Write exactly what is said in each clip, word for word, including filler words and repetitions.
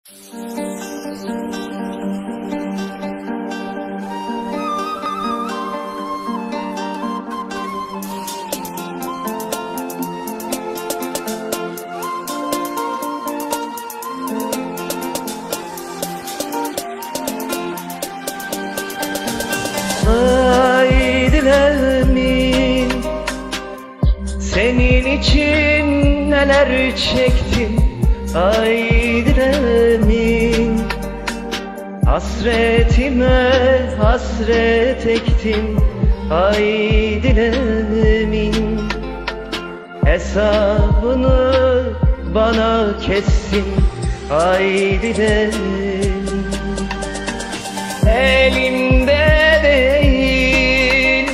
Aydın emin, senin için neler çektim. Aydın emin, hasretime hasret ektim. Aydın emin, hesabını bana kessin. Aydın emin, elimde değil,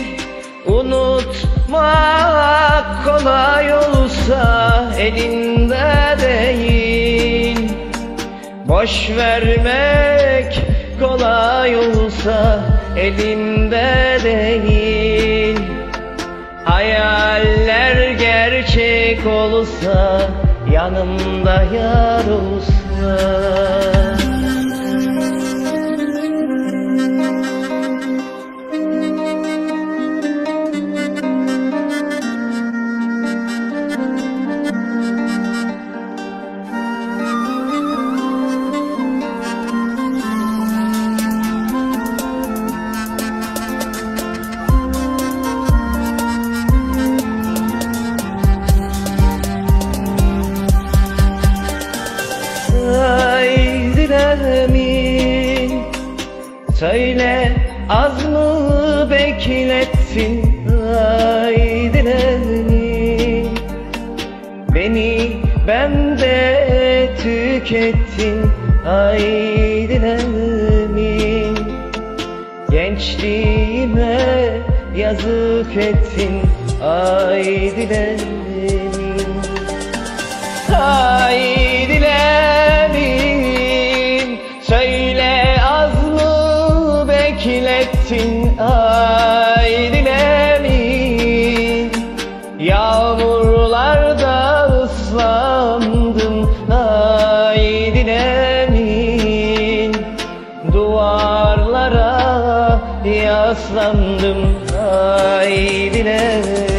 unutmak kolay olsa elinde değil. Boş vermek kolay olsa elinde değil. Hayaller gerçek olsa yanımda yar olsa. Emin, söyle az mı beklettin? Aydın emin, beni bende tükettin. Aydın emin, gençliğime yazık ettin. Aydın emin, aydın emin, söyle az mı beklettin? Aydın emin, yağmurlarda ıslandım. Aydın emin, duvarlara yaslandım. Aydın emin.